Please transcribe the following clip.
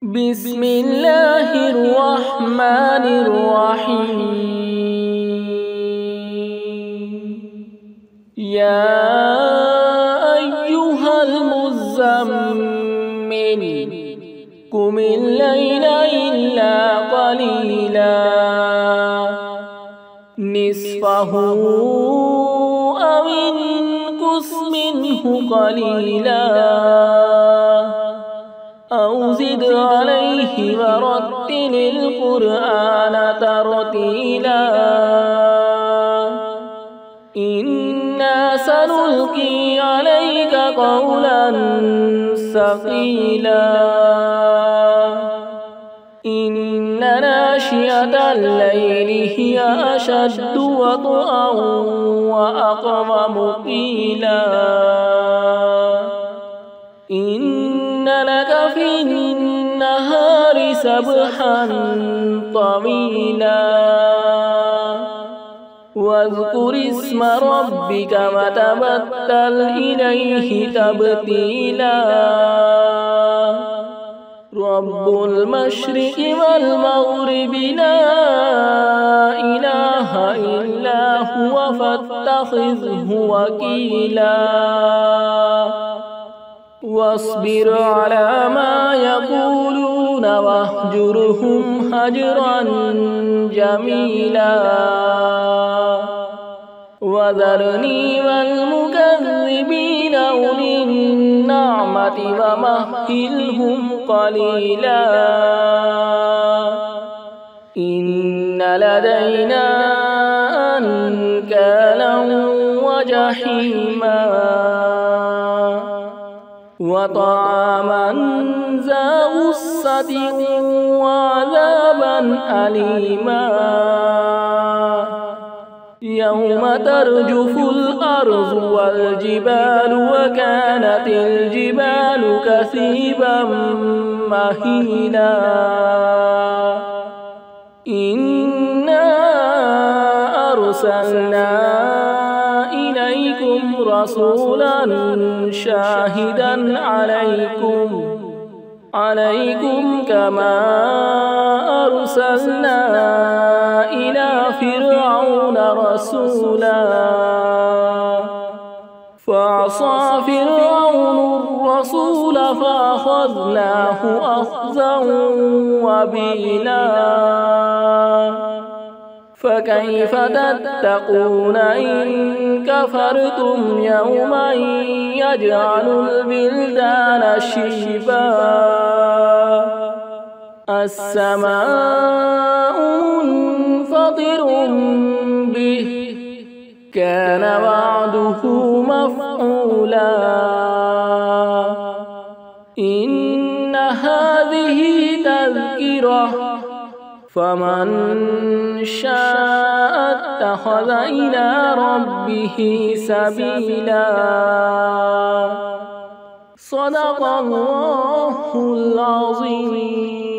بسم الله الرحمن الرحيم. يا أيها المزمل قم الليل إلا قليلا نصفه أو انقص منه قليلا أو زد عليه ورتل القرآن ترتيلا إنا سنلقي عليك قولا ثقيلا إن ناشئة الليل هي أشد وطئا وأقوم قيلا إن لك في النهار سبحا طويلا واذكر اسم ربك وتبتل إليه تبتيلا رب المشرق والمغرب لا إله إلا هو فاتخذه وكيلا واصبر على ما يقولون واهجرهم هجرا جميلا وذرني والمكذبين أولي النعمة ومهلهم قليلا إن لدينا أنكالا وجحيما وطعاما ذا غصة وعذابا أليما يوم ترجف الأرض والجبال وكانت الجبال كثيبا مهيلا إنا أرسلنا إليكم رسولا شاهدا عليكم كما أرسلنا إلى فرعون رسولا فعصى فرعون الرسول فأخذناه أخذا وبيلا فكيف تتقون إن كفرتم يوما يجعل البلدان شيبا السماء منفطر به كان وعده مفعولا إن هذه تذكرة فمن شاء اتخذ إلى ربه سبيلا صدق الله العظيم.